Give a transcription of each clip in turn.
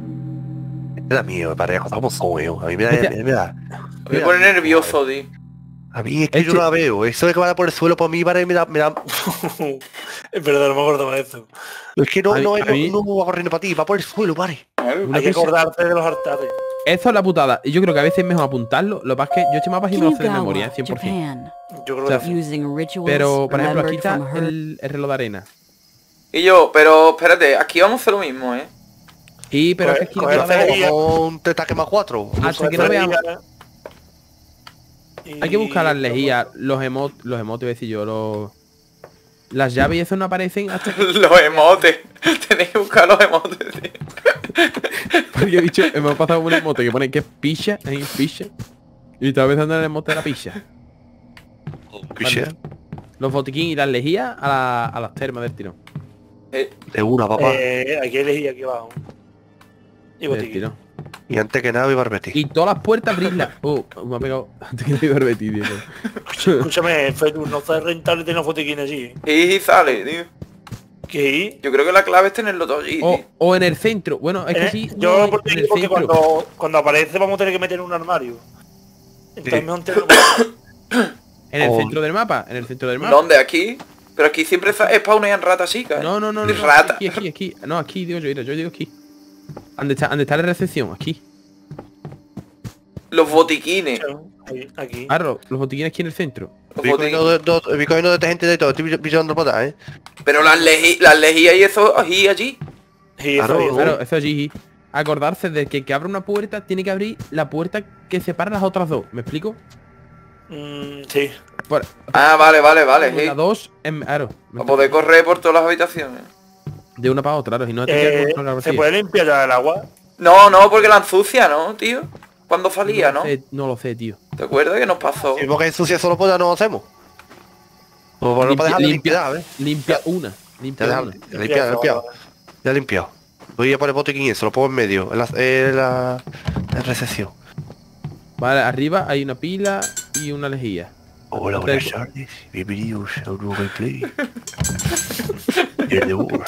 Me da miedo, parejo, estamos solos. A mí me da, Me pone nervioso, tío. A mí es que yo no la veo. Eso de que vaya por el suelo por mí, para me da. Es verdad, no me acordaba de eso. Es que no A mí- va corriendo para ti, va por el suelo, pare. Hay que acordarte de los altares. Esto es la putada. Y yo creo que a veces es mejor apuntarlo. Lo que pasa es que yo este mapa sí me lo sé de memoria, Kimigawa, 100%. Japan. Yo creo O sea, que sí. Using rituals Pero, por ejemplo, aquí remembered está from her el reloj de arena. Y yo, pero espérate, aquí vamos a hacer lo mismo, ¿eh? Y pero es que aquí no Coger la veo. cereal. Con tetaque más 4. Hasta que no veamos. Y- Hay que buscar las lejías, los emotes, iba a decir yo, las llaves y eso no aparecen hasta que... Los emotes. Tenéis que buscar los emotes, tío. Porque he dicho, hemos pasado un emote que pone que es picha, ahí picha. Y estaba pensando en el emote de la picha. Los botiquín y las lejías a las termas del tirón. De una, papá. Aquí elegí aquí abajo. Y Del botiquín. tirón. Y antes que nada voy a repetir. Y todas las puertas abrirlas. Me ha pegado. Antes que no iba a repetir, tío. Escúchame, Fetu, no está rentable tener los botiquines allí. Y sale, tío. ¿Qué? Yo creo que la clave es tenerlo todo allí, tío. O en el centro. Bueno, es que sí. Yo no, porque, en el porque centro. cuando aparece vamos a tener que meter en un armario. Entonces Sí. mejor tenerlo- En el O- centro del mapa. En el centro del mapa. ¿Dónde? ¿Aquí? Pero aquí siempre spawnean ratas chicas. No. Rata. Aquí. No, aquí digo yo, mira, yo digo aquí. ¿Dónde está la recepción? Aquí. Los botiquines. Aquí. Arro, los botiquines aquí en el centro. Los Vi botiquines. cogiendo de gente de todo, estoy pillando por atrás, Pero las lejías y eso allí, allí. Sí, eso, Claro, eso. Claro, eso allí. Acordarse de que abra una puerta, tiene que abrir la puerta que separa las otras dos. ¿Me explico? Sí. Por, Ah, vale, sí. la dos, claro. Para poder correr por todas las habitaciones. De una para otra, claro. Si no te quedas con una ¿Se puede limpiar ya el agua? No, porque la ensucia, ¿no, tío? Cuando salía, ¿no? No lo sé, tío. ¿Te acuerdas que nos pasó? Si vemos que ensucia solo, pues ya no lo hacemos. O por no para dejarlo limpiar, ¿ves? Limpia una. Ya Limpia deja- una. ya limpiado. Ya limpiado. Voy a poner botiquín y eso lo pongo en medio, en recepción. Vale, arriba hay una pila y una lejía. Hola, buenas tardes. Bienvenidos a un nuevo gameplay. El de War.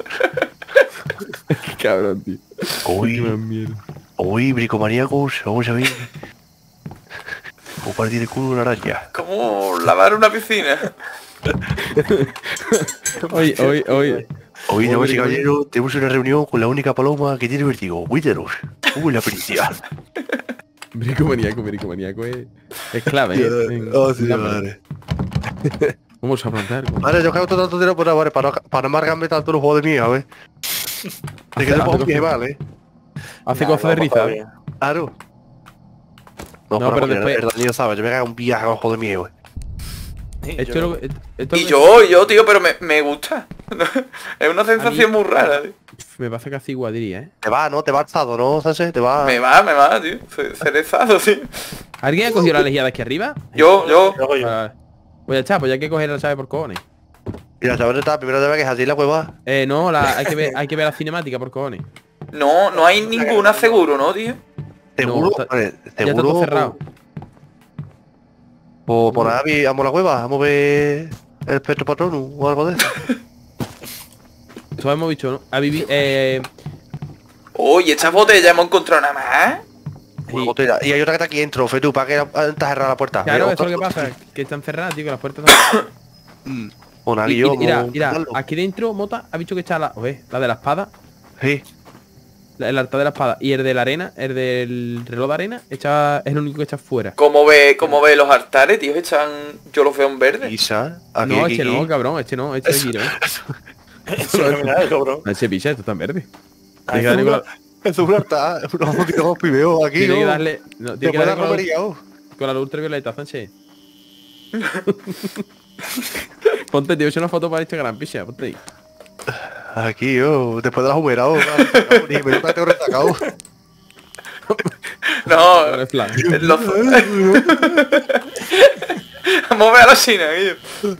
Qué cabrón, tío. Hoy, bricomaníacos, vamos a ver. Cómo partir el culo de una araña. ¿Cómo lavar una piscina? Hoy. Hoy, damas y caballeros, tenemos una reunión con la única paloma que tiene vértigo. Cuídenos. Uy, la pericia. Bricomaníaco es clave, ¿eh? Sí, madre. Vamos a plantar. Vale, yo creo que tanto dinero por ahora, para no amargarme tanto los juegos de mía, ¿ves? Te quedas un pie mal, ¿eh? Hace cosas de risa. ¿eh? Claro. No, No, pero después... después- El Daniel sabe, yo me cago un viaje a juego de mía, güey. Esto Y yo, tío, pero me gusta. Es una sensación muy rara, tío. me pasa casi igual, diría, ¿eh? Te va, ¿no? Te va alzado, ¿no, Sánchez? Te va... Me va, tío. Cerezado, tío. ¿Alguien ha cogido la lejía de aquí arriba? Yo. Luego yo. Vale. Voy a echar, pues ya hay que coger la llave por cojones. Mira, ¿sabes dónde está? Primero debe que es así la cueva. No, hay que ver la cinemática por cojones. No hay ninguna seguro, ¿no, tío? ¿Seguro? está- Vale, Ya está ¿seguro? todo cerrado. O por ahí vamos a la cueva, vamos a ver el espectro patronum o algo de eso. Eso hemos dicho, ¿no? A vivir, Oye, estas botellas hemos encontrado nada más. Una botella. Y hay otra que está aquí dentro, Fetu, para que está cerrada la puerta. claro, Mira, eso es lo que otra- pasa, que están cerradas, tío, que las puertas están... Una Y- guión, mira, vamos a mira, intentarlo. aquí dentro, Mota, ha dicho que está la... Oye, la de la espada, Sí. el altar de la espada, y el de la arena, el del reloj de arena, es el único que está fuera. ¿Cómo ve los altares, tío? Yo los veo en verde. Isa, No, este no, cabrón, este es giro, ¿eh? Eso no es nada, cabrón. No, ese picha, esto está en verde. Ay, Tiene que darle con la- Es un altar, unos poquitos pibeos aquí, tiene que ¿no? darle... No, tiene que Después de la darle con la, romería, oh. con la luz ultravioleta, Sánchez. Ponte, tío, he hecho una foto para Instagram, picha, ponte ahí. Aquí, oh, después de las humeras, oh, ni me tengo resacado. No, En plan. los... Vamos a ver a la China, tío.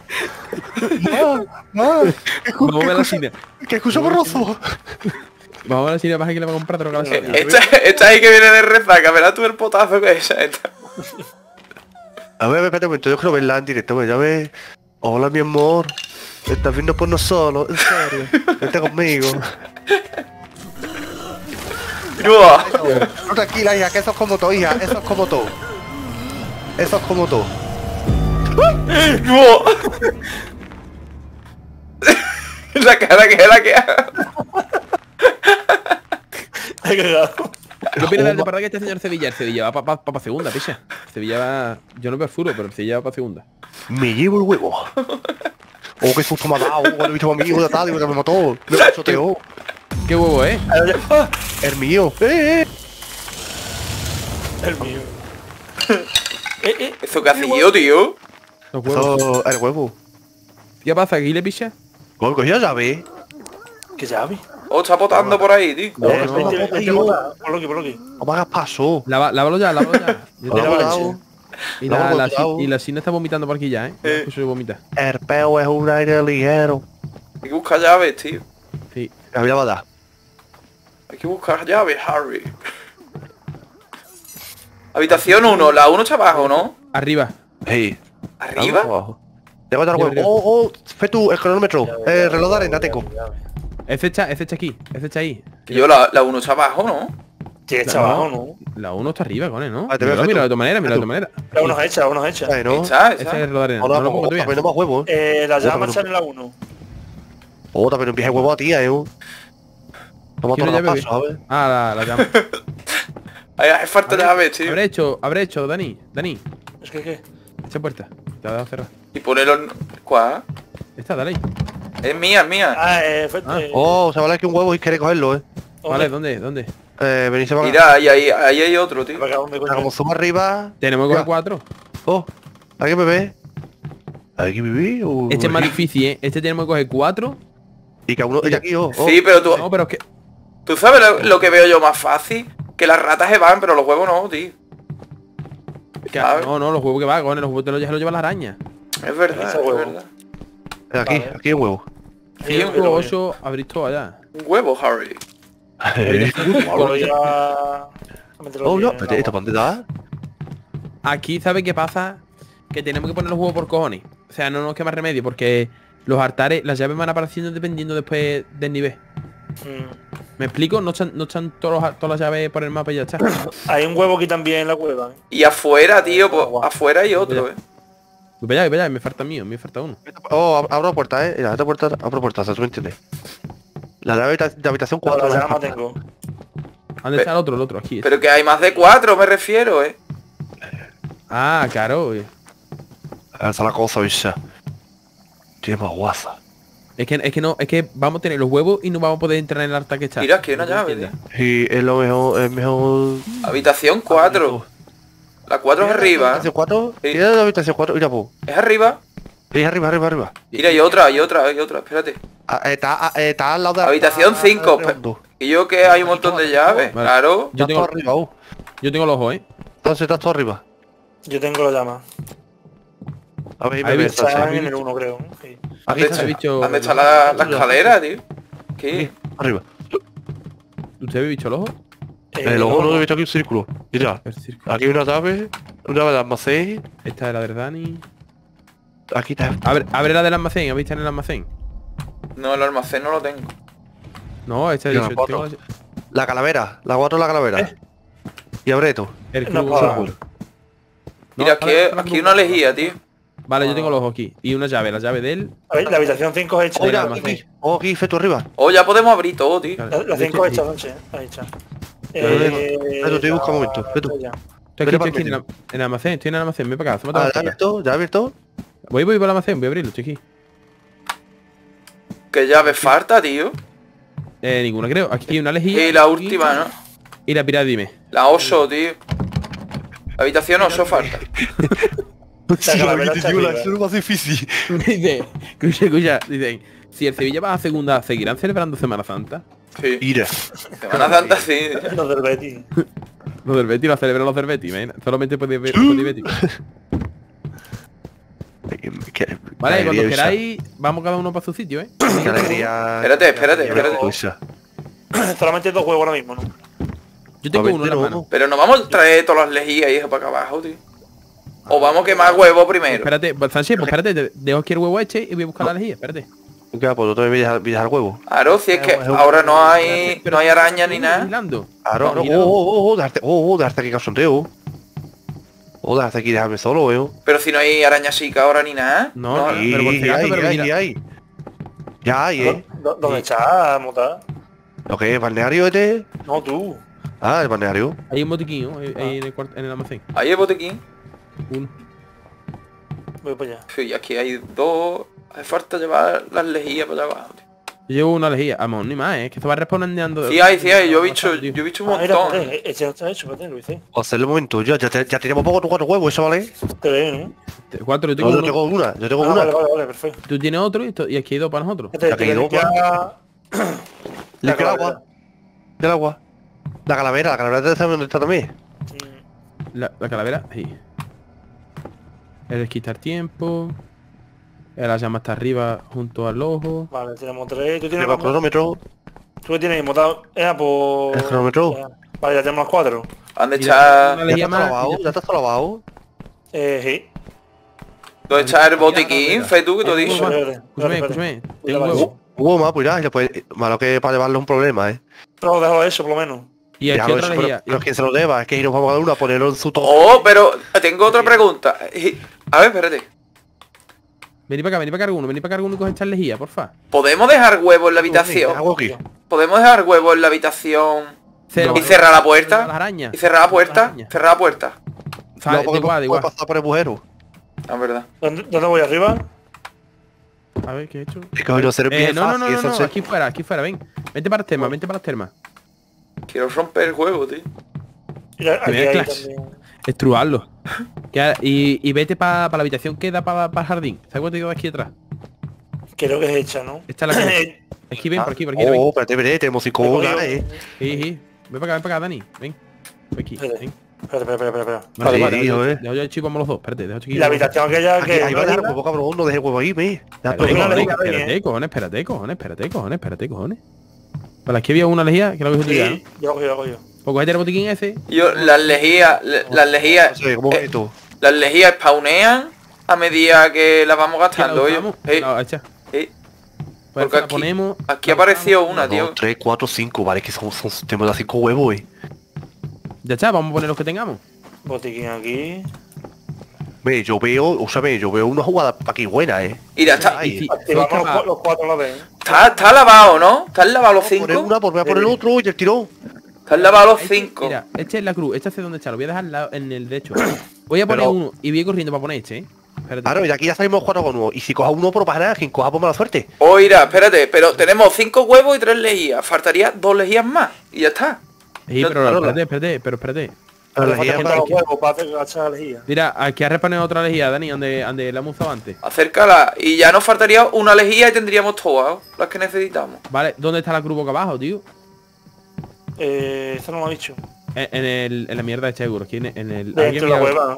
Vamos a ver la cine. ¡Que escucho borroso! Vamos a ver la cine, pasa que le va a comprar droga a la cine. Esta ahí que viene de rezaca, verás tú el potazo que es esta. A ver, espérate un momento, yo quiero verla en directo, pues ya ves. Hola, mi amor. Estás viendo por nosotros, en serio. Vente conmigo. Buah. No, tranquila, hija, que eso es como todo, hija. Eso es como todo. Eso es como todo. Buah. La cara que haga. He cagado. ¿Qué opinas del departamento que este señor Sevilla? El Sevilla va para segunda, picha. Sevilla va... Yo no veo el furo, pero el Sevilla va para segunda. Me llevo el huevo. Oh, qué susto me ha dado. Cuando he visto a mi hijo de tal, digo que me mató. Me choteó. ¿Qué huevo es? ¡Ah! El mío. El mío. ¿Eso qué hace yo, tío? Los huevos. Eso, el huevo. ¿Qué pasa? ¿Aquí le picha? Gol, cogí la llave. ¿Qué llave? Oh, está potando por ahí, tío. No, Eh, no, vente, no, vente, no. Ponlo aquí, ponlo aquí. No me hagas paso. Lávalo ya, lávalo ya. Yo Hola, tengo- hola. y, Lávalo, la cuidado. y la Sina está vomitando por aquí ya, ¿eh? Escucho vomita. El peo es un aire ligero. Hay que buscar llaves, tío. Sí. La vida va a dar. Hay que buscar llaves, Harry. Habitación 1. La 1 está abajo, ¿no? Arriba. Hey. ¿Arriba? Abajo. Te voy a dar Arriba, huevo. Oh, fe tú, el cronómetro. El reloj de arena, teco. Ese está aquí. Ese está ahí. Que yo la 1 está abajo, ¿no? Sí, está abajo, ¿no? La 1 está arriba, con él, ¿no? Ah, te veo Mira perfecto. de tu manera, mira de tu manera. La uno es hecha, la uno es hecha. ¿No? Está, Ese es está. el reloj de arena. Ahora, No lo pongo todavía. también no más huevos. La llama pero- está en la 1. Oh, también empieza el huevo a tía, Vamos a ¿Quién tomar lo los llave? pasos, ¿sabes? Ah, la llama. Hay falta llaves, tío. Habré hecho, Dani. Es que, ¿qué? Echa puerta. Te ha dado a cerrar. Y ponerlo... ¿Cuál? Esta, dale ahí. Es mía, es mía. Ah, Oh, se vale que un huevo y quiere cogerlo, Vale, ¿dónde? Venirse para acá. Mira, ahí hay otro, tío. ¿Para dónde Ah, coño? como suma arriba. Tenemos que Ya. coger 4. Oh, ¿alguien me ve? ¿Alguien me ve? Este es más difícil, ¿eh? Este tenemos que coger 4. Y cada uno... Y aquí, oh. Sí, pero tú... No, pero es que... ¿Tú sabes lo que veo yo más fácil? Que las ratas se van, pero los huevos no, tío. ¿sabes? No, los huevos que va, con los huevos te los lleva la araña. Es verdad, Ese es huevo. verdad. Aquí, Vale. aquí hay huevo. Sí, 5, 8, abrís todo allá. Un huevo, Harry. Voy a meterlo Oh, aquí no, en espérate, ¿esta agua. dónde da? Aquí, ¿sabes qué pasa? Que tenemos que poner los huevos por cojones. O sea, no nos queda más remedio porque los altares, las llaves van apareciendo dependiendo después del nivel. ¿Me explico? No están todas las llaves por el mapa y ya está. Hay un huevo aquí también en la cueva. Y afuera, tío, pues, afuera hay otro, Voy allá, me falta mío, me falta uno. Oh, abro la puerta, Mira, abro puerta, o sea, tú me entiendes. La llave de habitación 4. La llama tengo. ¿Dónde está el otro? Aquí. Pero que hay más de 4, me refiero, Ah, claro. Esa es la cosa, bicha. Tiene más guasa. Es que vamos a tener los huevos y no vamos a poder entrar en el altar que está. Mira, aquí hay una llave, ¿Entiendes? Y es lo mejor, es mejor... Habitación 4. La 4 es arriba. ¿Habitación 4? Sí. Mira la habitación 4, mira, po. ¿Es arriba? Sí, arriba. Mira, hay otra, espérate. Está al lado de la... Habitación 5. Y yo que hay un montón de llaves, Vale. claro. Yo Estás tengo, todo arriba, yo tengo los ojos, ¿eh? Entonces estás todo arriba. Yo tengo la llama. A ver, Ahí me está, ves. Está en el 1, creo. Sí. Aquí ¿Dónde está, está, bicho- ¿Dónde está la escalera, tío? ¿Qué? arriba. ¿Usted ve bicho el ojo? El ojo no he visto aquí un círculo. Mira, El círculo. aquí hay una llave de almacén. Esta es la de Dani. Aquí está. Abre la del almacén, ¿habéis visto en el almacén? No, el almacén no lo tengo. No, esta es Mira, la cuatro. La calavera, la 4 la calavera. Y abre esto. el No, club. para. No, Mira, para- aquí hay una lejía, tío. Vale, yo tengo los ojos aquí. Y una llave, la llave de él. A ver, la habitación 5 es hecha. Oh, mira, almacén. aquí. Oh, aquí, fe tú arriba. Oh, ya podemos abrir todo, tío. La 5 es hecha, Sánchez. Ahí hecha. Ve tú, busca un momento, ve tú. ya. Estoy Vete aquí, para en el almacén, estoy en el almacén, ven para acá, Ah, ¿ya abierto? ¿Ya abierto? Voy para el almacén, voy a abrirlo, estoy aquí. ¿Qué llave falta, tío? Ninguna creo. Aquí hay una lejía. Y la aquí, última, ¿no? Y la pirámide, dime. La 8, tío. Habitación 8 falta. Sí, calavera la está habitación, arriba. es lo más difícil. Dice, escucha, dicen, si el Sevilla va a segunda, ¿seguirán celebrando Semana Santa? Sí. Mira. Semana Santa, sí. Los del Betis. Los del Betis lo celebran los del Betis, ¿ven? Solamente podéis ver los del Betis. Vale, cuando queráis, vamos cada uno para su sitio, ¿eh? Qué alegría. Espérate. Cosa. Solamente 2 huevos ahora mismo, ¿no? Yo tengo uno en la mano. Pero no vamos a traer todas las lejías y eso para acá abajo, tío. O vamos a quemar huevos primero. Espérate, pues, Sánchez, pues espérate, dejo aquí el huevo este y voy a buscar la lejía, espérate. Venga, pues tú también me dejas el huevo. Claro, si es que Es un- ahora no hay araña ni nada. Vigilando. Claro, no, Vigilando. dejarte aquí cachondeo. Dejarte aquí, déjame solo, Pero si no hay araña chica ahora ni nada. No, Y pero por si acaso, pero hay, mira. hay. Ya hay, ¿Dónde está, Mota? ¿Lo que es? ¿Balneario este? No, tú. Ah, el balneario. Hay un botiquín, ¿no? Ahí en el almacén. Ahí hay botequín. Uno. Voy para allá. Sí, aquí hay dos. Hace falta llevar las lejillas para allá abajo, tío. Yo llevo una lejía. Vamos, ni más, que esto va respondiendo. Sí hay, yo he visto un Ah, mira, montón. espérate, ese no está hecho, espérate, lo hice. O sea, el momento, ya tenemos poco 4 huevos, ¿eso vale? Te veo, ¿no? 4, yo No, tengo yo uno. tengo una, yo tengo Ah, una. vale, perfecto. Tú tienes otro y aquí hay dos para nosotros. Te ha caído, limpia... Limpia el agua. Del agua. La calavera te sabe dónde está también. La calavera, sí. El desquitar tiempo. La llama está arriba junto al ojo. Vale, tenemos 3. ¿Tú tienes Lleva el cronómetro. ¿Tú qué tienes? Motado. Pues... ¿El cronómetro? Vale, ya tenemos 4. ¿Dónde Mira, está, una Ya lejía está más. lavado, ya está lavado. Sí. dónde está el botiquín? Fe tú que te he dicho. Escúchame. Tengo un Vale. huevo. Hubo más, pues ya, y después, malo que para llevarle un problema, Pero dejo eso, por lo menos. Y Ya, aquí pero otra eso, lejía. pero es que se lo deba, es que nos vamos a dar una, ponerlo en su todo. Oh, pero tengo otra pregunta. A ver, espérate. Vení para acá uno, vení para acá uno y coge esta lejía, porfa. ¿Podemos dejar huevos en la habitación? ¿Hago aquí? ¿Podemos dejar huevos en la habitación? Cero. ¿Y cerrar la Las puerta? arañas. ¿Y cerrar la puerta? Las arañas. ¿Cerrar la puerta? Vale, No, porque da igual. puede pasar por el agujero. La verdad. ¿Dónde voy arriba? A ver, ¿qué he hecho? Es que hoy no se bien No, fácil, eso aquí fuera, ven. Vente para las termas, Quiero romper el juego, tío. Mira, aquí Primera hay clase. también. Estruarlo. Y vete para la habitación que da para el jardín. ¿Sabes cuánto digo de aquí detrás? Creo que es hecha, ¿no? Esta es la que... Aquí ven, por aquí, ven. Oh, espérate, tenemos 5 horas, Sí. Ven para acá, Dani. Ven. Aquí, Espérate. ven. Espera. Vale, hijo, Dejo yo el chivo, vamos los dos. Espérate, dejo Y chiquillo. la habitación aquella Aquí, que... ahí va a dejar un huevo, cabrón, no deje el huevo ahí, ve. Ya todo Venga, bien. venga. Espérate, cojones. Vale, aquí había una lejía que lo habéis utilizado, ¿no? Sí, yo lo cojo yo. Pues cogete el botiquín ese. Yo, las lejías, No sé, ¿cómo ves tú? las lejías spawnean a medida que las vamos gastando. Oye. La echa. Sí. Pues Porque la aquí- ponemos. Aquí apareció una, 2, tío. 3, 4, 5, vale, que tenemos las 5 huevos, Ya está, vamos a poner los que tengamos. Botiquín aquí. Ve, yo veo una jugada aquí buena, Mira, está, Ay, Sí, Activamos soy capaz- los 4 a la vez. está lavado, ¿no? ¿Están lavados los Poner 5? una, volver a poner el otro y el tirón. Están lavados los Este, 5. Mira, este es la cruz, este hace donde está, lo voy a dejar al lado, en el derecho. Voy a poner Pero- uno y voy corriendo para poner este, Espérate. Claro, y de aquí ya salimos 4 con 1. Y si coja uno, por para nada, quien coja por mala suerte. Oh, mira, espérate, pero tenemos 5 huevos y 3 lejías. Faltaría 2 lejías más. Y ya está. Sí, no- pero no, espérate. Pero Le la falta guía juntar para los huevos para hacer agachar la lejía. Mira, aquí ha reponer otra lejía, Dani, donde la hemos usado antes. Acércala. Y ya nos faltaría una lejía y tendríamos todas las que necesitamos. Vale, ¿dónde está la cruz boca abajo, tío? Eso no lo ha dicho. En la mierda de seguro, aquí en el... Dentro alguien de la mira- hueva, ¿no?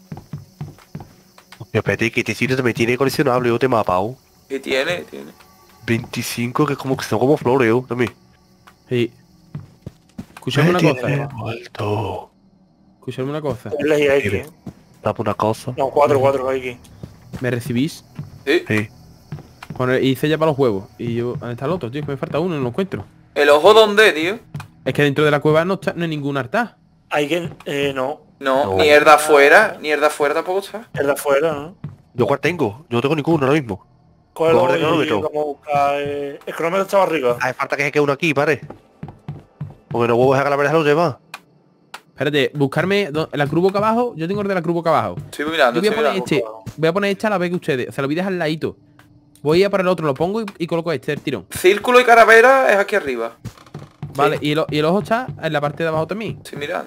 Espérate, que este sitio también tiene coleccionable, yo te he mapado. Y tiene. 25, que es como que son como flores, yo también. Sí. Escuchadme una cosa. Muerto. Escuchadme una cosa. Es lejía X, ¿eh? Dame una cosa. No, 4 aquí. ¿Me recibís? Sí. Sí. Hice ya para los huevos. Y yo... ¿Dónde está el otro, tío? Que me falta uno, no lo encuentro. ¿El ojo dónde, tío? Es que dentro de la cueva no hay ningún altar. Hay que... no. No, No. ni el de afuera. Ni el de afuera tampoco está. El de afuera, ¿no? ¿Yo cuál tengo? Yo no tengo ninguno ahora mismo. Cógelo Coge el y cronómetro. vamos a buscar... el cronómetro estaba arriba. Hace falta que se quede uno aquí, pare. Porque no huevos a calaveras los lleva. Espérate, buscarme la cruz boca abajo. Yo tengo el de la cruz boca abajo. Estoy mirando, Yo voy a estoy poner mirando. este. Voy a poner este a la vez que ustedes. O sea, lo voy a dejar al ladito. Voy a ir para el otro, lo pongo y coloco este, el tirón. Círculo y calavera es aquí arriba. Vale, y el ojo está en la parte de abajo también. Estoy mirando.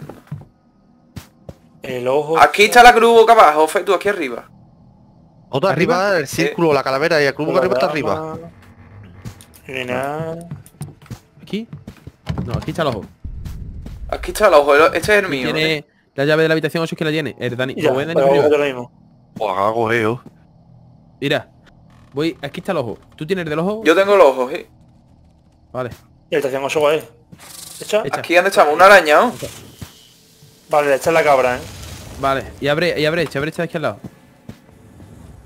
El ojo... Aquí está la cruz boca abajo, Fe, tú aquí arriba. Otro arriba, el círculo, la calavera y el club arriba está arriba. No hay nada. Aquí. No, aquí está el ojo. Aquí está el ojo, este es el mío. Tiene la llave de la habitación 8 que la tiene. El Dani. Ya, Lo voy a Dani pero arriba. yo lo mismo. Pues hago yo. Mira. Voy. Aquí está el ojo. ¿Tú tienes el del ojo? Yo tengo los ojos, Vale. Y la habitación 8 es. ¿Hecha? Hecha. Aquí donde estamos, una araña, ¿no? Vale, esta es la cabra, ¿eh? Vale. Y abre esta de aquí al lado.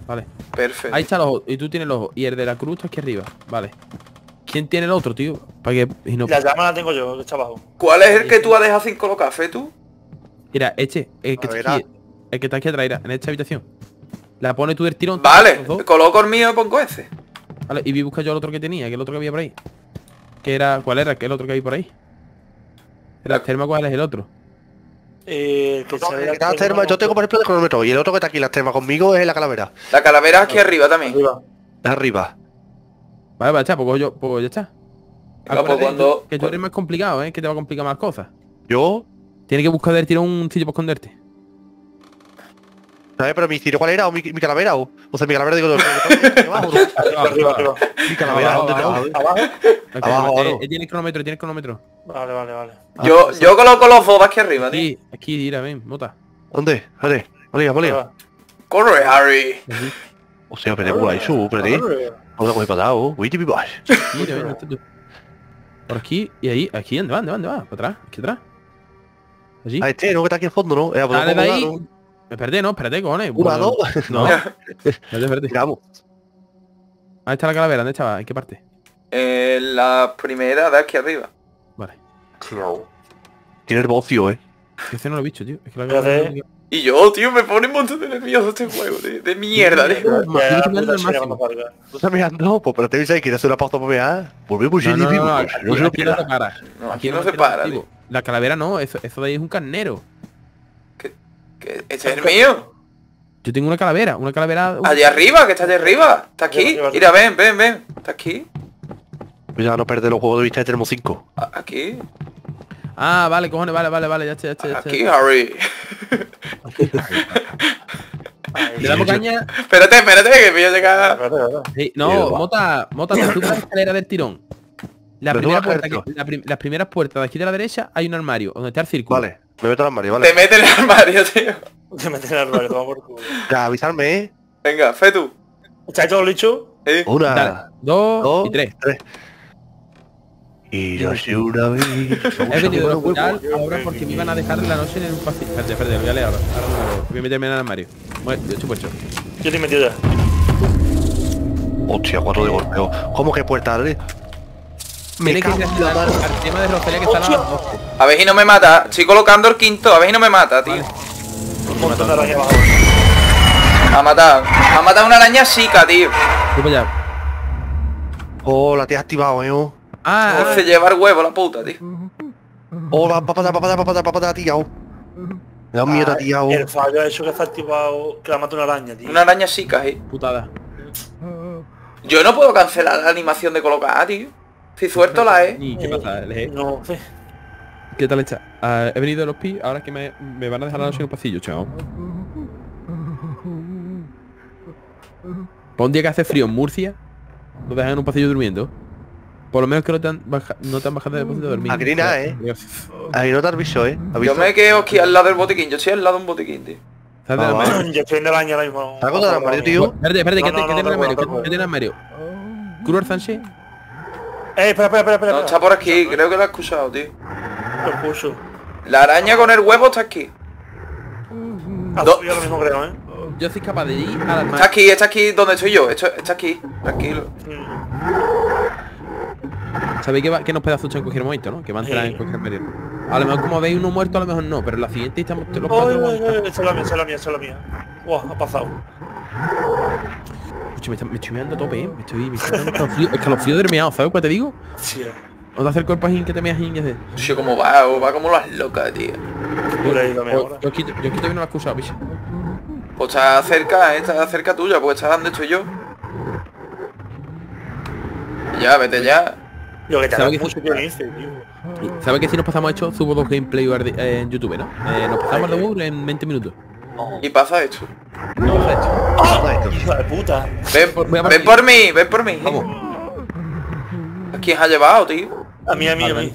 Vale. Perfecto. Ahí está el ojo. Y tú tienes el ojo. Y el de la cruz está aquí arriba. Vale. ¿Quién tiene el otro, tío? Para que... y no... La llama la tengo yo, que está abajo. ¿Cuál es el que tú has dejado sin colocar, Fetu? Mira, el que A está aquí. El que está aquí atrás, mira, en esta habitación. La pones tú del tirón. Vale, los dos, coloco el mío y pongo ese. vale, y vi buscar yo el otro que tenía, que el otro que había por ahí. Que era... ¿Cuál era? ¿Qué el otro que había por ahí? La terma, ¿cuál es el otro? Que se ve Las termas, yo tengo por ejemplo el cronómetro y el otro que está aquí, las termas conmigo es la calavera. La calavera aquí arriba también. arriba. Es arriba. Vale, ya está, pues ya está. Venga, pues Acuérdate cuando- que tú eres más complicado, ¿eh? Que te va a complicar más cosas. Yo, Tienes que buscar del tirón un sitio para esconderte. ¿sabes? Pero mi tiro cuál era, o mi calavera, o sea, mi calavera digo, abajo, Arriba. mi calavera, Abajo, ¿dónde Abajo. está? Abajo, abajo. Tiene el cronómetro. Vale. Yo coloco los dos aquí arriba, tío. Aquí, mira, ven, mota. ¿Dónde? Vale, vale. Corre, Harry. O sea, pero por ahí espérate. Vamos a coger pasado. Uy, tipi bash. Mira, ven, está tú. Por aquí y ahí, aquí, ¿dónde va? Para atrás, aquí atrás. Allí. A este, ¿no? Que está aquí al fondo, ¿no? Pues Dale de ahí. ¿no? Espérate, cojones. Una, dos. No. Espérate. Tiramos. Ahí está la calavera, ¿dónde estaba? ¿En qué parte? La primera de aquí arriba. Vale. Tiene el bocio, Es que ese no lo he visto, tío. Es que la Espérate. calavera... Y yo, tío, me pone un montón de nervioso este juego, tío. De mierda, tío. Ya, Tienes que puta al china máximo. cuando carga. ¿Tú estás mirando? Pues espérate, ¿sabes? ¿Quieres hacer una pausa para mear? Volvemos No, no, no, aquí no se lo aquí no se pierda. para. No, aquí no se tiene para, objetivo. tío. La calavera no, eso de ahí es un carnero. Que este es el mío. Yo tengo una calavera. Allá arriba, que está allá arriba. Está aquí. Arriba. Mira, ven. Está aquí. Pues ya no perder los juegos de vista, tenemos 5. Aquí. Ah, vale, cojones, vale, ya está. Aquí, Harry. Le damos caña. Espérate, que voy a llegar. Espérate. Sí, no, Mierda. Mota, te subes la escalera del tirón. La Me primera subo la puerta, escalera. las primeras puertas de aquí de la derecha hay un armario donde está el círculo. Vale, me meto al armario, Te vale. metes en el armario, tío. Te meten al armario, toma por culo. Ya, avisarme, ¿eh? Venga, Fetu. ¿Está hecho los lichos? Una, Dale, dos dos, y tres. Y no sé una vez. He venido del hospital ahora porque me iban a dejar la noche en un pasillo. Espérate, lo voy a leer ahora. Voy a meterme en el armario. Bueno, yo estoy puesto. Yo te he metido ya. Hostia, 4 de golpeo. ¿Cómo que puerta? ¿Dale? Tiene que ir al tema de Rosalía que está a las 12. A ver si no me mata. Estoy colocando el quinto. A ver si no me mata, tío. Un montón de arañas abajo. Ha matado una araña chica, tío. Tú para allá. Oh, la tía ha activado, ¿eh? Ah, Se lleva el huevo la puta, tío. Oh, la papada, tío. Me da miedo, tío. El fallo ha hecho que está activado, que la mata una araña, tío. Una araña chica, putada. Yo no puedo cancelar la animación de colocar, tío. Si suelto la E. ¿Y qué pasa? No sé. ¿Qué tal está? He venido de los pi, ahora que me van a dejar la noche en un pasillo, chao. Para un día que hace frío en Murcia, nos dejan en un pasillo durmiendo. Por lo menos que no te han bajado de depósito de dormir. Aquí nada, ¿eh? Ahí no te has visto, ¿eh? ¿Has Yo visto? me quedo aquí al lado del botiquín. Yo estoy al lado de un botiquín, tío. ¿Sabes del Ah, armario? vale. Yo estoy en el araña ahora mismo. ¿Has contado el armario, tío? Espérate, No, ¿qué no, tiene el no, armario? no, ¿Qué tiene el armario? Cruz Sánchez. Espera. No, está por aquí. Creo que lo he escuchado, tío. Lo puso. La araña con el huevo está aquí. Ha Do- subido lo mismo creo, ¿eh? Yo soy capaz de ir al armario. Está aquí donde estoy yo. Está aquí. Tranquilo. Sabéis que nos puede asustar en cualquier momento, ¿no? Que va a entrar en cualquier medio. A lo mejor como veis uno muerto, a lo mejor no, pero en la siguiente estamos los cuatro. Esa es la mía. Buah, ha pasado. Escucha, me estoy meando a tope, ¿eh? Me estoy dando escalofrío de meado, ¿sabes cuál te digo? Sí, No te acerco el pajín que te meas y hacer. Tío, cómo va como las locas, tío. Por ahí también ahora. Yo quito que no lo he excusado, bicho. Pues está cerca tuya, pues está donde estoy yo. Ya, vete ya. Yo que te ¿Sabe hago que- mucho que dice, tío. ¿Sabes que si nos pasamos hecho, subo 2 gameplay en YouTube, ¿no? Nos pasamos de WoW en 20 minutos. Y pasa esto. No pasa esto. Hija de puta. Voy a Ven por mí. Vamos. ¿A quién ha llevado, tío? A mí.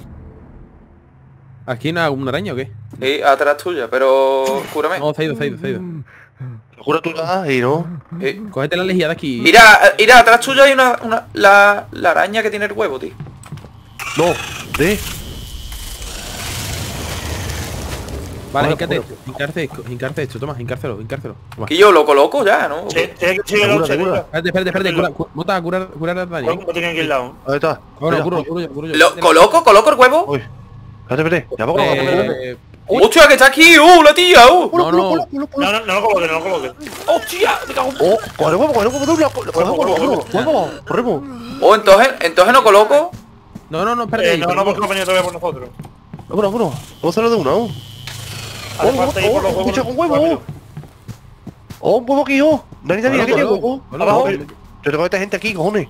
¿Aquí no hay una araña o qué? Sí, atrás tuya, pero cúrame. No, se ha ido. Juro tú nada y no. Sí. Cógete la lejía de aquí. Mira, atrás tuya hay la araña que tiene el huevo, tío. No, de. Vale, Joder, hincarte esto, toma, hincárcelo. Toma. Que yo lo coloco ya, ¿no? Tiene que seguir la Segura. Espérate, Mota, curar a Dani. No tienen que ir lado. Ahí está. Bueno, Mira, curo yo. Lo coloco el huevo. Uy. Espérate. Ya poco. ¡Hostia, que está aquí! La tía! No. No lo coloques. ¡Hostia! Me cago en- Oh, coge el huevo, corremos. Oh, entonces no coloco. No, espérate. No, porque ha venido todavía por nosotros. Bueno, vamos a hacerlo de una, ¿no? Hace falta ir por los huevos. Escucha, un huevo. rápido. Oh, un huevo aquí, oh. Dani, aquí hay huevo. Abajo. Te toca a esta gente aquí, cojones.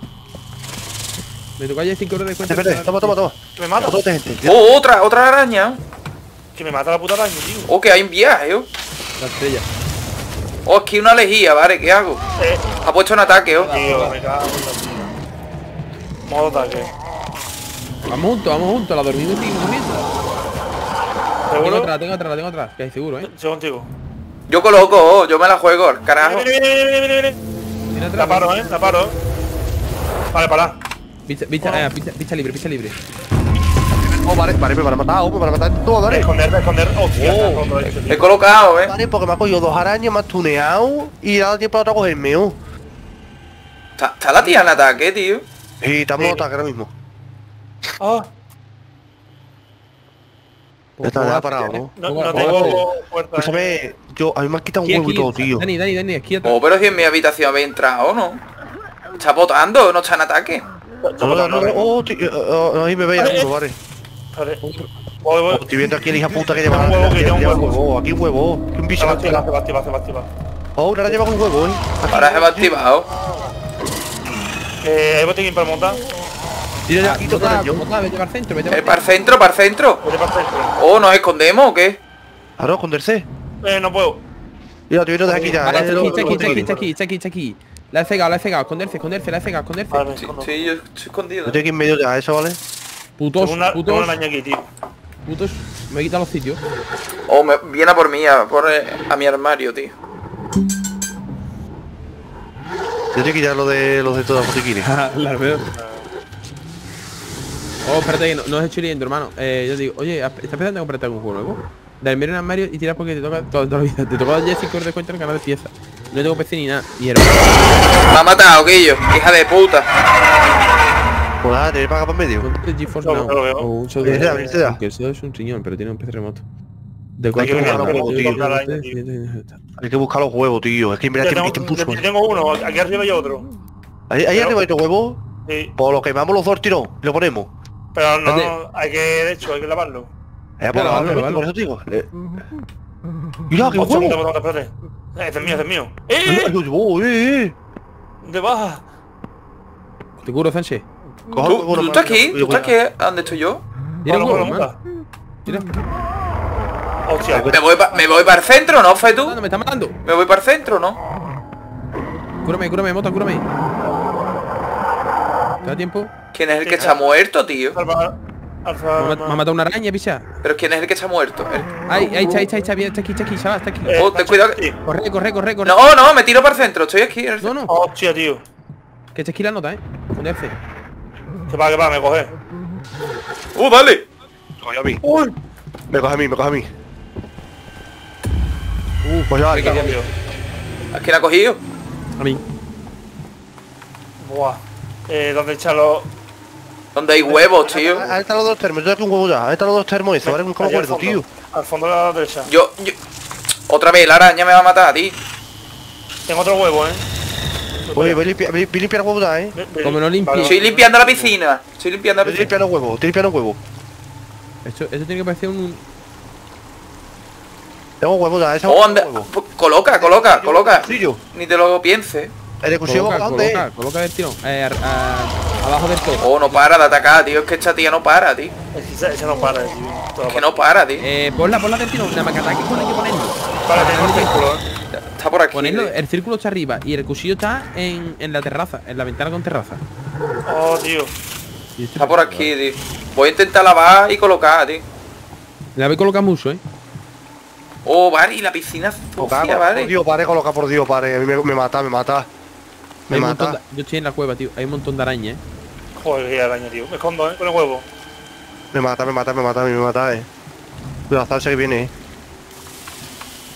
Me toca ya 5 euros de cuenta. Espérate, toma. Que me mata. Toda esta gente. Oh, otra araña. Que me mata la puta araña, tío. Oh, que hay un viaje, oh. La estrella. Oh, aquí una lejía, vale, ¿qué hago? Ha puesto un ataque, oh. Tío, me cago en la tía. Modo ataque. Vamos juntos, la dormimos y seguimos corriendo. ¿Seguro? Tengo otra, que hay seguro, Sigo contigo. Yo coloco, yo me la juego, al carajo. Viene. Tiene La atrás. paro. Vale, para. Pista libre. Oh, vale, me van a matar todo, ¿vale? Esconder. Hostia, está roto esto, tío. He colocado, Vale, porque me ha cogido 2 arañas, me ha tuneado y ha dado tiempo a otra cogerme, oh. Está la tía en ataque, tío. Y estamos en ataque ahora mismo. Ah, Está ya parado, ¿no? no tengo puerta. Escúchame, a mí me han quitado un huevo y todo, tío. Dani, aquí atrás. Oh, pero si en mi habitación habéis entrado, ¿no? Está botando, no está en ataque. Oh, ahí me veis, amigo, vale. Vale. Voy. Estoy viendo aquí el hija puta que lleva Un huevo, que lleva un huevo. aquí un huevo, que un bicho Se va va a activar. Oh, ahora lleva un huevo, Ahora se va activado. Ahí voy a tener para montar. Tira ya aquí total yo. Vete para el centro, Para el centro. Vete para el centro. Oh, ¿nos escondemos o qué? Ahora esconderse. No puedo. Mira, estoy viendo desde aquí ya. Está aquí. La he cegado, esconderse, la he cegado, Vale, Sí, no. sí, yo estoy escondido. Yo estoy aquí en medio ya, eso, ¿vale? Putos, Tengo una araña aquí, tío. me he quitado los sitios. Oh, viene a por mí, a mi armario, tío. Yo tengo que quitar lo de todas las botiquines. La veo. Oh, espérate que no os estoy leyendo, hermano. Yo digo, oye, ¿estás pensando en comprarte algún juego nuevo? Darme un armario y tirar porque te toca toda la vida. Te toca ya 5 euros de cuenta en el canal de pieza. No tengo PC ni nada. Y hermano. Me ha matado, Guillo. Hija de puta. Pues nada, te paga por medio. Ponte GeForce No, Now. no lo veo. O un Mira, mira. Que eso es un riñón, pero tiene un PC remoto. De Hay que 4 buscar los huevos, tío. euros. Hay que buscar los huevos, tío. Es que mira, Yo este impulso. tengo uno, aquí arriba hay otro. Ahí arriba hay otro huevo. Sí. Pues lo quemamos los dos tiros y lo ponemos. Pero ¿Dónde? no, hay que lavarlo. Pues Claro, lavarlo, vale. por eso te digo. Mira, qué Hostia, huevo. espérate. Este es mío. ¿Dónde vas? Te curo, Sánchez. Coja el huevo, ¿Tú no, estás aquí? yo ¿Tú estás aquí? ¿A dónde estoy yo? Tira el Vamos, huevo, vamos, man. Tira. Hostia, Me voy para el centro, ¿no, Fetu? Me está matando. Me voy para el centro, ¿no? Cúrame, Mota, cúrame. ¿Te da tiempo? ¿Quién es el que está muerto, tío? Alfa. Me ha matado una araña, picha. Pero ¿quién es el que está muerto? Ahí está, bien, está aquí, chaval, está aquí. Oh, ten cuidado. Sí. Corre. No, me tiro para el centro. Estoy aquí. No. Hostia, tío. Que está aquí la nota, Esconderse. Que va, me coge. Vale. Me coge a mí. Uy. Me coge a mí. Pues ya, Me cago, tío. ¿A quién ha cogido? A mí. Buah. ¿Dónde echan los...? ¿Dónde hay huevos, tío? Ahí están los dos termos, yo tengo un huevo ya. Ahí están los dos termos eso, ¿vale? Nunca me Allá al acuerdo, fondo. tío. Al fondo de la derecha. Yo... Otra vez, la araña me va a matar a ti. Tengo otro huevo, Oye, voy a limpiar huevos ya, Como no limpie. Vale. Estoy limpiando la piscina. Estoy limpiando la Estoy piscina. limpiando huevos. Esto tiene que parecer un... Tengo huevos ya, esa Oh, anda. Coloca. Sí, yo. Ni te lo pienses. El exclusivo, ¿dónde? Coloca del tirón. Abajo del todo. Oh, no para de atacar, tío. Es que esta tía no para, tío. Ese no para, tío. Todo Es que no para, tío. Ponla del tirón. Nada más que ataque, hay que ponerlo. Vale, tengo el círculo, Está por aquí. Ponerlo, tío. el círculo está arriba y el cuchillo está en la terraza, en la ventana con terraza. Oh, tío. Está por aquí, tío. Voy a intentar lavar y colocar, tío. La voy a colocar mucho, Oh, vale, y la piscina sucia, Por vale. Dios, pare, coloca por Dios, pare. A mí me mata. Me Hay un montón mata. yo estoy en la cueva, tío. Hay un montón de arañas, Joder, qué araña, tío. Me escondo, con el huevo. Me mata. Cuidado, salsa que viene,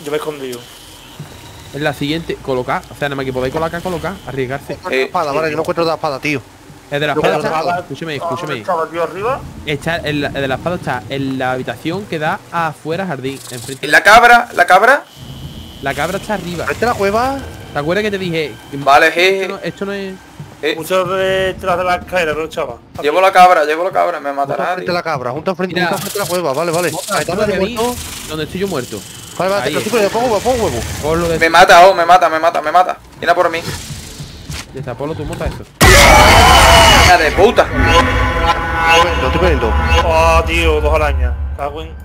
Yo me he escondido. En la siguiente, colocar. O sea, nada más que podéis colocar, arriesgarse. La espada, vale, yo no encuentro la espada, tío. El de la Yo con espada la está. espada- Escúchame. Estaba tío arriba. Está el de la espada está en la habitación que da afuera jardín. Enfrente. La cabra, la cabra. La cabra está arriba. ¿Viste la cueva? ¿Te acuerdas que te dije? Vale, Esto no es. Muchos detrás de la escalera, pero chaval. Llevo la cabra, me Junto matará. frente a la cabra, junto frente Mira. a la cueva, vale, vale. Ahí está donde a mí, muerto. donde estoy yo muerto. Vale, vale, Ahí. te lo estoy poniendo, pongo huevo. Por lo de. Me mata, me mata. Viene por mí. Destapolo tu mota eso. Hija de puta. Lo estoy poniendo. Oh, tío, 2 arañas. Cago en...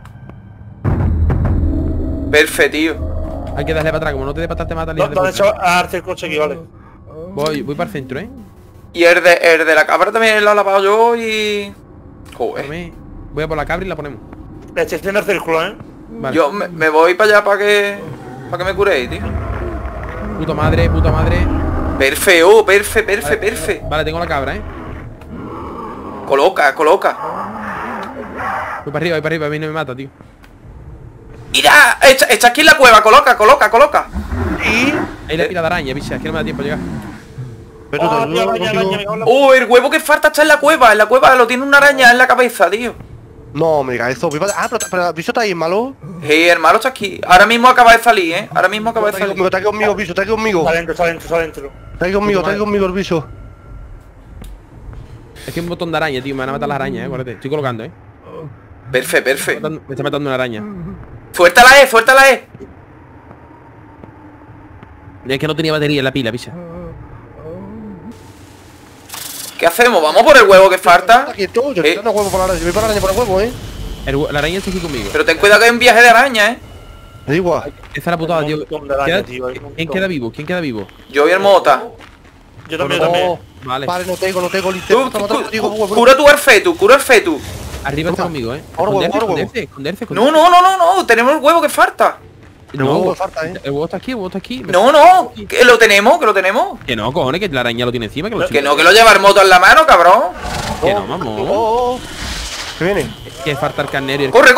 Perfecto, tío. Hay que darle para atrás, como no te dé patas te mata ni ¿Dónde he hecho a darte el coche aquí, vale? Voy para el centro, Y el de la cabra también lo he lavado yo y... Joder. Voy a por la cabra y la ponemos. Le estoy haciendo el círculo, ¿eh? Vale. Yo me voy para allá para que me curéis, tío. Puta madre. Perfe. Vale, tengo la cabra, Coloca. Voy para arriba, a mí no me mata, tío. Mira, está aquí en la cueva, coloca. Y... Ahí la pila de araña, bicha, es que no me da tiempo a llegar. Pero Oh, te tío, lo araña, consigo. me cago en la... Oh, el huevo que falta está en la cueva lo tiene una araña en la cabeza, tío. No, me diga eso. Ah, pero el bicho está ahí, malo. Hey, hermano, está aquí. Ahora mismo acaba de salir, Ahora mismo acaba de Está salir. aquí conmigo, bicho, está aquí conmigo. Está dentro. Está aquí conmigo el bicho. Es que es un botón de araña, tío, me van a matar las arañas, acuérdate. Estoy colocando, Perfe. Me está matando una araña. Fuerta la E. Es que no tenía batería en la pila, bicha. ¿Qué hacemos? ¿Vamos por el huevo que falta? Está quieto, yo estoy dando huevo por la araña. Voy para la araña por el huevo, La araña está aquí conmigo. Pero ten cuidado que hay un viaje de araña, Me da igual. Esa es la putada, tío. Hay un montón de arañas, tío, hay un ¿Quién montón. queda vivo? Yo y el mota. Yo también, No, Vale. Vale, no tengo Tú, linterna. Está matando, digo, huevo. cura tu el fetu. Arriba está Toma. conmigo, Ahora huevo. Esconderse. No, tenemos el huevo que falta. El huevo me falta, El huevo está aquí. No, que lo tenemos. Que no, cojones, que la araña lo tiene encima, que lo Que no, que lo lleva el moto en la mano, cabrón. Que no, mamón. Oh. ¿Qué viene? Que falta el carnero y el... Corre.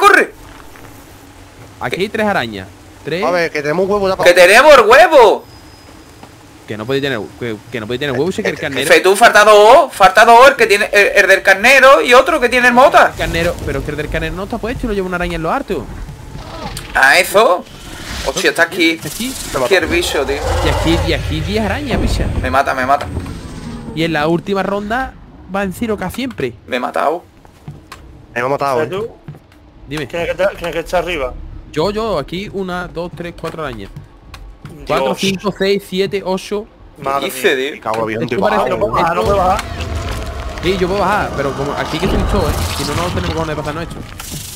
Aquí hay 3 arañas. 3 A ver, que tenemos un huevo ya Que para... tenemos el huevo. que no puede tener que no puede tener huevo y que el carnero. Fetu, falta dos, el que tiene el del carnero y otro que tiene el mota. Carnero, pero es que el del carnero no está puesto y lo lleva una araña en los hartos. Ah, eso. Hostia, está aquí. Aquí. Aquí el bicho, tío. Y aquí 10 arañas, bicha. Me mata. Y en la última ronda va en cero casi siempre. Me he matado. Me ha matado, ¿Tú? Dime. ¿Quién es que está arriba? Yo, aquí 1, 2, 3, 4 arañas. 4, Dios. 5, 6, 7, 8. ¿Qué Madre dice, mía. tío? Cago bien, Esto te parece- bajo. No puedo bajar, no puedo bajar. Sí, yo puedo bajar, pero como aquí que soy yo, si no, no tenemos cojones de pasarnos esto.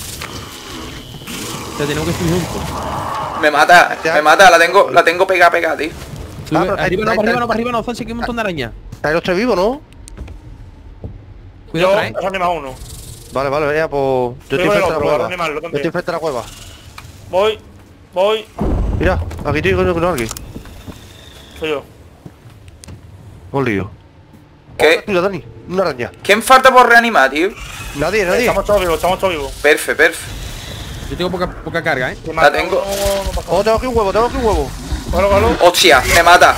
O sea, tenemos que subir juntos. Me mata, la tengo pegada, tío. Sube, pero arriba no, está- para arriba no, Sánchez, que hay un montón de arañas. Está los tres vivos, ¿no? Cuidado, Yo trae. he animado uno. Vale, ya, pues... Yo estoy Voy con el frente a la otro, cueva. animarlo Yo también. estoy frente a la cueva. Voy. Mira, aquí estoy con alguien. Soy yo. Un lío. ¿Qué? Mira, Dani, una araña. ¿Quién falta por reanimar, tío? Nadie. Estamos todos vivos. Perfe. Yo tengo poca carga, Que mata tengo. uno, no pasa Oh, tengo aquí un huevo. nada. Vale. Hostia, me mata.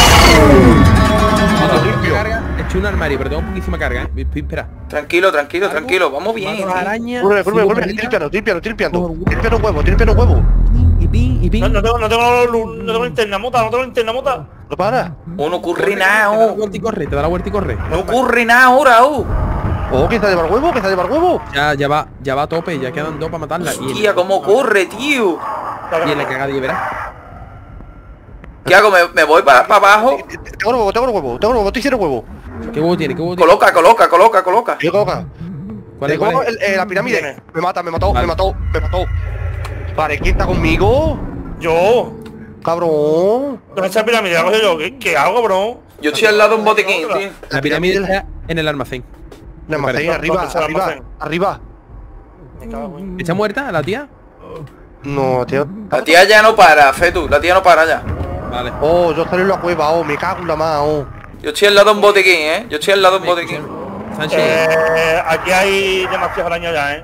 Limpio. Carga, eché un armario, pero tengo poquísima carga, Espera. Tranquilo. Vamos bien. Mato las tío. arañas. Curve, subo para estoy arriba, limpiando. Limpiando un huevo. Y pin. No tengo linterna, mota. ¿No para? No ocurre Te da la nada, vuelta y corre, te da la vuelta y corre. no ocurre nada ahora, Oh, ¿quién se ha llevado el huevo? Ya va a tope, ya quedan 2 para matarla. Hostia, cómo corre, tío. Y en la cagada y verás. ¿Qué hago? ¿Me voy para abajo? Tengo el huevo. Estoy sin el huevo. ¿Qué huevo tiene? Coloca. Yo coloca. ¿Cuál es? Tengo la pirámide. Viene. Me mató. Vale. Vale, ¿quién está conmigo? Yo. Cabrón. ¿Dónde está la pirámide? ¿Hago yo? ¿Qué hago, bro? Yo estoy al lado de un botiquín, tío. La pirámide está en el almacén. La almacén, ¿Dónde arriba. está el almacén? Arriba. Me cago en... ¿Está muerta la tía? No, tío. La tía ya no para, Fetu. La tía no para ya. Vale. Oh, yo salí en la cueva, me cago en la mano. Yo estoy al lado de un botiquín, Yo estoy al lado de un botiquín. Sánchez, Aquí hay demasiadas arañas ya,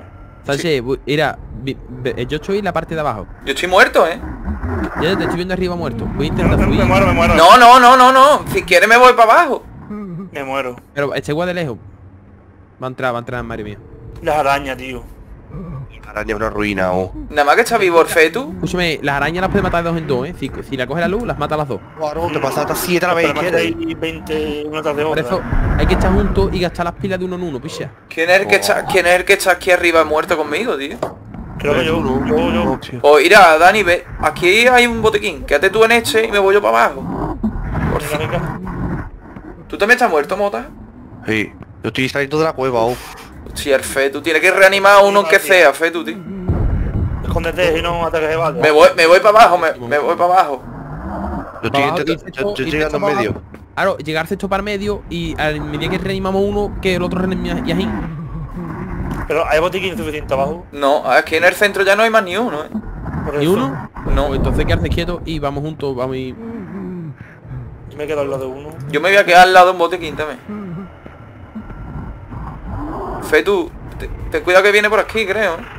Sánchez, mira, yo estoy en la parte de abajo. Yo estoy muerto, ¿eh? Ya te estoy viendo arriba muerto. Voy a intentar Me subir. muero, me muero. No. Si quieres me voy para abajo. Me muero. Pero este igual de lejos. Va a entrar, madre mía. Las arañas, tío. La araña es una ruina, oh. Nada más que está vivo el fetu. Escúchame, las arañas las puedes matar de dos en dos, ¿eh? Si la coge la luz, las mata a las dos. Claro, te pasa hasta 7 a la vez, Pero ¿quieres? hay 20 una tras de Por otra. eso hay que estar juntos y gastar las pilas de uno en uno, picha. ¿Quién es el que está aquí arriba muerto conmigo, tío? Creo que yo. No, tío. Pues mira, Dani, ve. Aquí hay un botiquín. Quédate tú en este y me voy yo para abajo. Por Venga, fin. venga. ¿Tú también estás muerto, Mota? Sí, yo estoy saliendo de la cueva, oh. Sí, el fetu. Tiene que reanimar a uno que sea, fetu, tío. Escóndete y no ataques de bala. Me voy para abajo, me voy para abajo. Yo estoy Abajo, intentando, yo estoy llegando en para medio. abajo. Claro, llegarse esto para el medio y al medida que reanimamos uno, que el otro reanima y así. Pero hay botiquín suficiente abajo. No, aquí en el centro ya no hay más ni uno, ¿eh? Por ¿Ni eso. uno? No. Pues entonces quedarse quieto y vamos juntos, vamos y... Yo me he quedado al lado de uno. Yo me voy a quedar al lado de un botiquín también. Fetu, ten cuidado que viene por aquí, creo, ¿eh?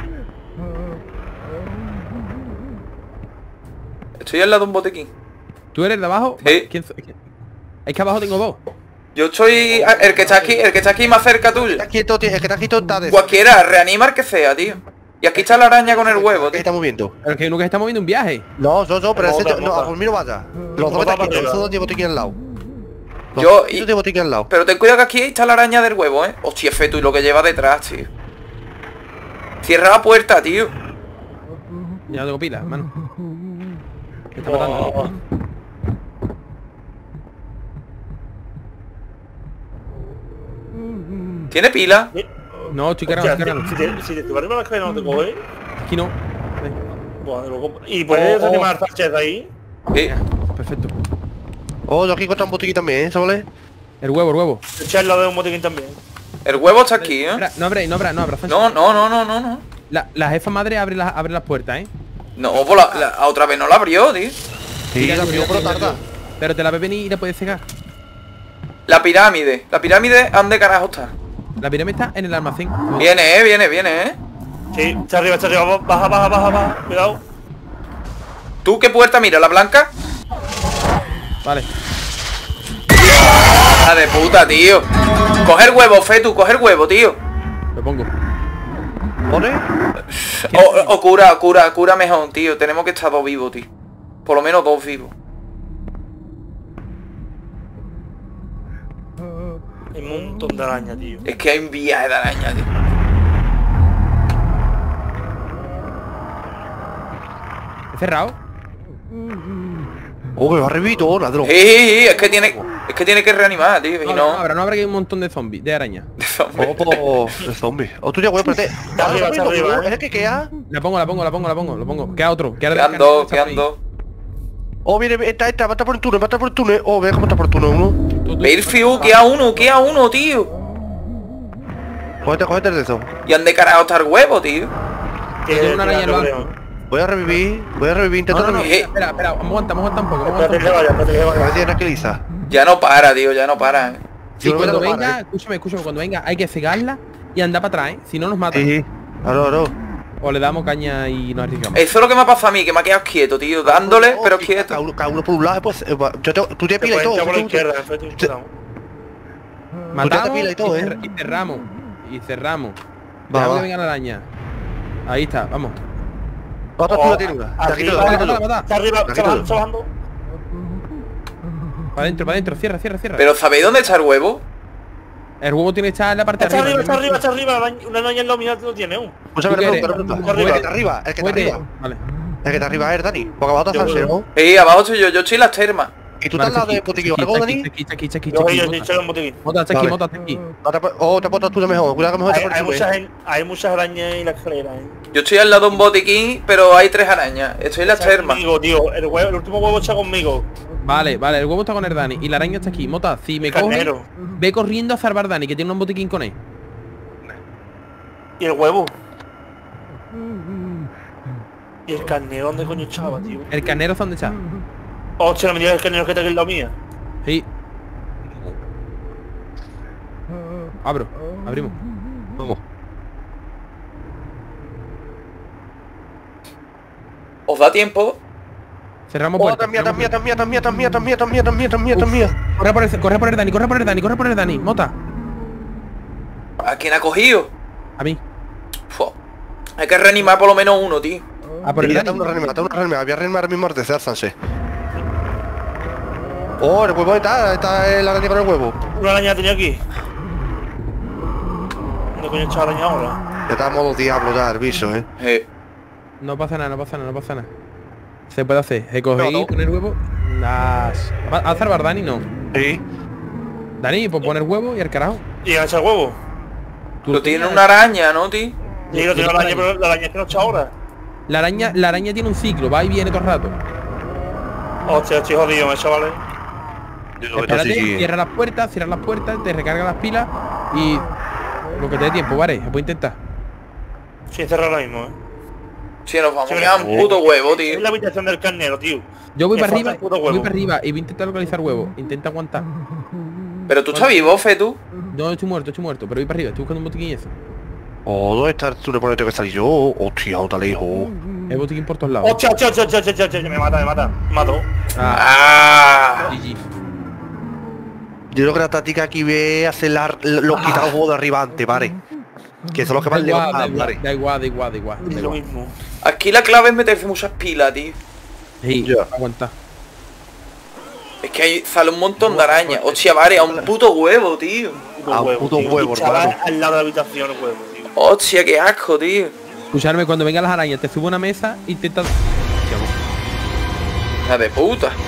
Estoy al lado de un botiquín. ¿Tú eres de abajo? Sí. Es que abajo tengo dos. Yo estoy... El que está aquí más cerca tuyo. El que está quieto está de... Cualquiera, reanima el que sea, tío. Y aquí está la araña con el huevo, ¿Qué tío. está moviendo? Pero es que uno que está moviendo un viaje. No, pero Mota, ese... No, mota. por mí no vaya. Los dos Mota están para quietos, arriba. esos dos de botiquín al lado. Los Yo- dos de botiquín al lado. Pero ten cuidado que aquí está la araña del huevo, ¿eh? Hostia, Fetu, y lo que lleva detrás, tío. Cierra la puerta, tío. Ya no tengo pilas, mano. Me está matando. Oh. ¿Tiene pila? No, estoy cargando, Hostia, estoy cargando. si te arriba la escalera no te coge. Aquí no. Bueno, luego- ¿Y puedes animar a Sánchez de ahí? Sí. Perfecto. Oh, yo aquí encontré un botiquín también, ¿eh? ¿Sabes? El huevo, el huevo. Echar al lado de un botiquín también. El huevo está aquí, ¿eh? Espera, no habrá, Sánchez. No. La jefa madre abre las puertas, ¿eh? No, pues la otra vez no la abrió, tío. Sí, Mira, la mira, abrió, pero mira, tarda. Pero te la ves venir y la puedes cegar. La pirámide, ¿dónde carajo está? La pirámide está en el almacén. Viene, viene. Sí, está arriba, baja. Cuidado. ¿Tú qué puerta mira? ¿La blanca? Vale. ¡Ah, de puta, tío! Coge el huevo, Fetu, coge el huevo, tío. Lo pongo. ¿Pone? O cura mejor, tío. Tenemos que estar dos vivos, tío. Por lo menos dos vivos. Hay un montón de arañas, tío. Es que hay un viaje de araña, tío. ¿He cerrado? Oh, que va revito, ladrón. Sí, es que tiene que reanimar, tío. Y No no. habrá que hay un montón de zombies, de arañas. Oh, pues... El zombie. Oh, tú ya, güey, espérate. Arriba, está arriba, ¿Es el que queda? La pongo. Queda otro. Quedan dos, quedan dos. Oh, mire, va a estar por el túnel, Oh, ve cómo está por el túnel uno. Perfil, queda uno, tío. Cógete de eso. ¿Y dónde carajo está el huevo, tío? tengo una araña en el creo. Voy a revivir, intento No, revivir. espera, aguanta un poco. Espérate que vaya, espérate que A ver vaya. si tranquiliza. Ya no para, tío, ya no para. Sí, Yo no cuando me lo venga, paro, escúchame, cuando venga hay que cegarla y andar para atrás, ¿eh? Si no nos mata. Sí. Claro. O le damos caña y nos arriesgamos. Eso es lo que me ha pasado a mí, que me ha quedado quieto, tío. Dándole, Oh, pero y quieto. Cada uno por un lado, pues... tú te Te pilas y puedes todo. entrar por la tú- izquierda, Fetu, cuidado. Matamos pila y todo, ¿eh? y cerramos. Va, Dejamos va. que venga la araña. Ahí está, vamos. Otra tú la tienes una. Arriba, Mata. está arriba, La está quito. bajando. Para adentro, cierra. Pero ¿sabéis dónde está el huevo? El huevo tiene que estar en la parte de Está arriba. arriba. Una araña en la mía lo tiene aún. Escúchame, ¿Tú qué eres? pregunta. Arriba. El que está arriba, el que está Muévete. arriba. Vale. El que está arriba es Dani. Porque abajo está Yo- Sánchez, ¿no? Sí, abajo estoy yo estoy en las termas. Y tú estás al lado de Botiquín, ¿algo, Dani? Aquí. Yo he echado un botiquín. Mota, está Vale. aquí. Oh, te pones tú de mejor. Cuidado que mejor te Hay pones hay muchas arañas en la escalera, Yo estoy al lado de un botiquín, pero hay 3 arañas. Estoy en las Está termas. conmigo, tío. El último huevo está conmigo. Vale, el huevo está con el Dani y la araña está aquí. Mota, si me coge, Carnero. ve corriendo a salvar Dani, que tiene un botiquín con él. ¿Y el huevo? ¿Y el carnero dónde coño estaba, tío? El carnero, ¿dónde está? Hostia, no me digas el carnero que está aquí en la mía. Sí. Abrimos. Vamos. ¿Os da tiempo? Cerramos Oh, puerta. tan mía. Corre por el Dani, corre por el Dani. Mota. ¿A quién ha cogido? A mí. Fua. Hay que reanimar por lo menos uno, tío. A por el Está Dani. una reanimada. Voy a reanimar ahora mismo a tercer Sanse. Oh, el huevo está la araña con el huevo. Una araña tenía aquí. ¿Dónde coño está la araña ahora? Ya está a modo diablo ya, el bicho, No pasa nada. Se puede hacer. Se coge No. y poner huevo. Las... ¿A salvar Dani? No. Sí. Dani, pues poner huevo y al carajo. ¿Y a echar huevo? Pero tiene una araña, ¿no, tío? Sí, lo tiene la araña, pero la araña es que no está ahora. La araña tiene un ciclo, va y viene todo el rato. Hostia, estoy jodido, chavales. Espérate, cierra las puertas, te recarga las pilas y... Lo que te dé tiempo, ¿vale? Se puede intentar. Sí, cerrar ahora mismo, Si nos vamos Sí, a quedar un puto huevo, tío. Es la habitación del carnero, tío. Yo voy Me para falta arriba, el puto huevo. y voy a intentar localizar huevo. Intenta aguantar. Pero tú estás vivo, Fe, tú. No, estoy muerto, pero voy para arriba, estoy buscando un botiquín y eso. Oh, ¿dónde está tú le pones que salir yo? Hostia, otra lejos. El botiquín por todos lados. Hostia, me mata. Me mató. Ah. GG. Yo creo que la táctica aquí ve hacer los quitados juegos de arriba antes, ¿vale? Que son los que más le van a dar, Da igual. Es lo mismo. Aquí la clave es meterse muchas pilas, tío. Sí, Ya. aguanta. Es que ahí sale un montón de arañas. Hostia, vale, a un puto huevo, tío. A un puto tío. huevo, Y estaba hermano. al lado de la habitación el huevo, tío. Hostia, qué asco, tío. Escucharme, cuando vengan las arañas, te subo a una mesa, intenta... Hija de puta.